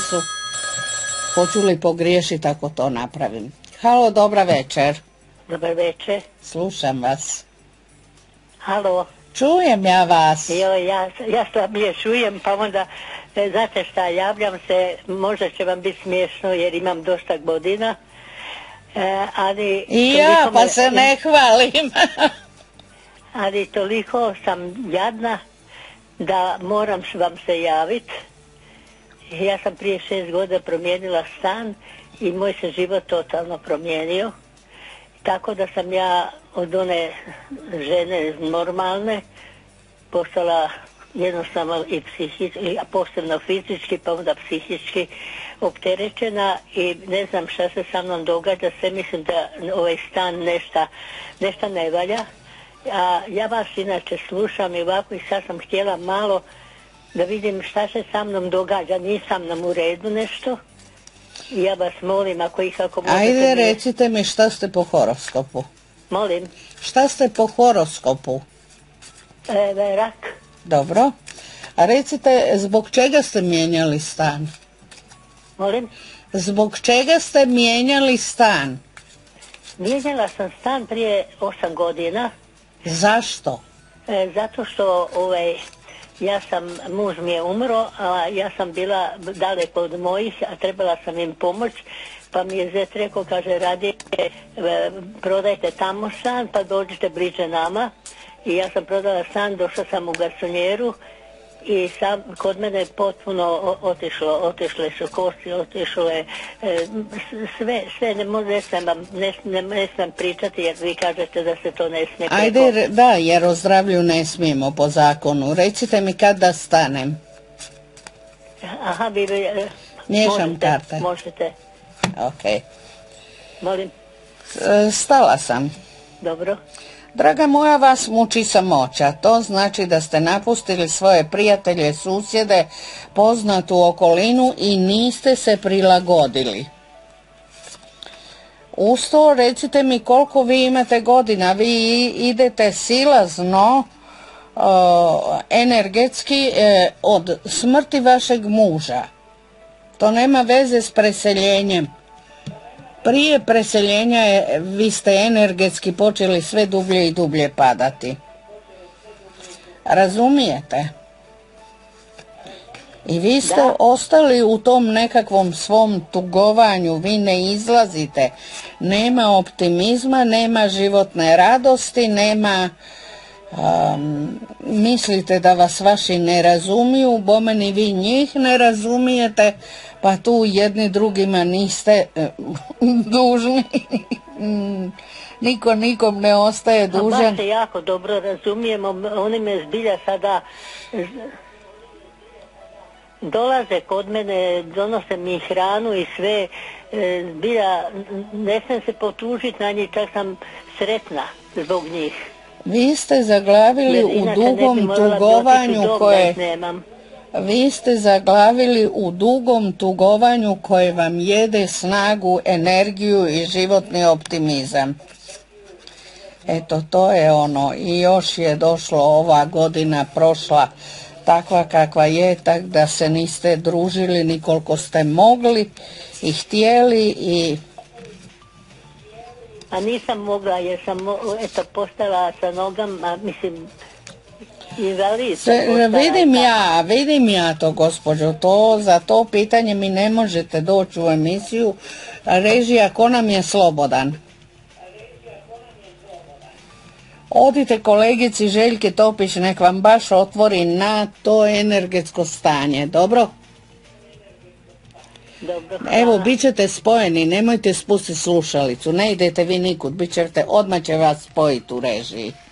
adresu. Hoću li pogriješiti ako to napravim? Halo, dobra večer. Dobar večer. Slušam vas. Halo. Čujem ja vas. Ja sam je čujem, pa onda, znate šta, javljam se, možda će vam biti smiješno jer imam dosta godina. Ali I ja, pa se ne hvalim. Ali toliko sam jadna da moram vam se javiti. Ja sam prije 6 godina promijenila stan i moj se život totalno promijenio. Tako da sam ja od one žene normalne postala jednostavno i psihički, a posebno fizički, pa onda psihički opterećena i ne znam šta se sa mnom događa. Sve mislim da ovaj stan nešto ne valja. A ja vas inače slušam i ovako i sad sam htjela malo da vidim šta se sa mnom događa. Nisam nam u redu nešto. I ja vas molim ako možete... Ajde, recite mi šta ste po horoskopu. Molim. Šta ste po horoskopu? Rak. Dobro. A recite, zbog čega ste mijenjali stan? Molim? Zbog čega ste mijenjali stan? Mijenjala sam stan prije 8 godina. Zašto? Zato što muž mi je umro, a ja sam bila daleko od mojih, a trebala sam im pomoć, pa mi je zet rekao, kaže, radije prodajte tamo stan, pa dođite bliže nama. I ja sam prodala stan, došla sam u garsonjeru i kod mene potpuno otišle su kosti, otišlo je sve, ne smijem pričati jer vi kažete da se to ne smije. Ajde, da, jer o zdravlju ne smijemo po zakonu. Recite mi kad da stanem. Aha, miješam karte. Možete. Ok. Molim. Stala sam. Dobro. Draga moja, vas muči samoća. To znači da ste napustili svoje prijatelje, susjede, poznatu okolinu i niste se prilagodili. Uz to recite mi koliko vi imate godina. Vi idete silazno, energetski od smrti vašeg muža. To nema veze s preseljenjem. Prije preseljenja vi ste energetski počeli sve dublje i dublje padati. Razumijete? I vi ste ostali u tom nekakvom svom tugovanju, vi ne izlazite. Nema optimizma, nema životne radosti, nema... mislite da vas vaši ne razumiju, bome ni vi njih ne razumijete, pa tu jedni drugima niste dužni. Niko nikom ne ostaje dužan. A baš se jako dobro razumijemo, oni me zbilja sada dolaze kod mene, donose mi hranu i sve, zbilja ne smijem se potužiti na njih, čak sam sretna zbog njih. Vi ste zaglavili u dugom tugovanju koje... Vi ste zaglavili u dugom tugovanju koje vam jede snagu, energiju i životni optimizam. Eto, to je ono. I još je došlo ova godina prošla takva kakva je, tak da se niste družili ni koliko ste mogli i htjeli i... A nisam mogla jer sam postala sa nogama, mislim, invalid. Vidim ja to, gospođo, za to pitanje mi ne možete doći u emisiju, režija ko nam je slobodan. Odite kolegici Željke Topić, nek vam baš otvori na to energetsko stanje, dobro? Dobro, evo, bit ćete spojeni, nemojte spustiti slušalicu, ne idete vi nikud, odmah će vas spojiti u režiji.